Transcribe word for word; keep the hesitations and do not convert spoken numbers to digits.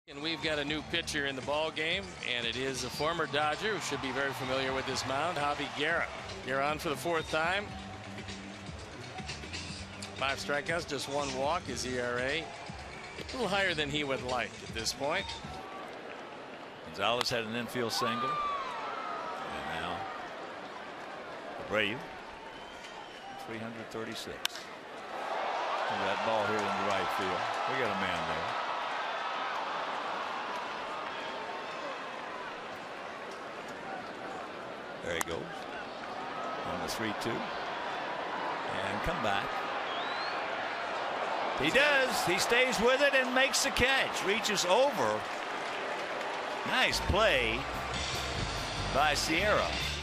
And we've got a new pitcher in the ball game, and it is a former Dodger who should be very familiar with this mound, Javy Guerra. You're on for the fourth time. Five strikeouts, just one walk. His E R A a little higher than he would like at this point. Gonzalez had an infield single, and now Abreu, three hundred thirty-six. And that ball here in the right field. We got a man there. There he goes on the three two and come back. He does. He stays with it and makes the catch. Reaches over. Nice play by Sierra.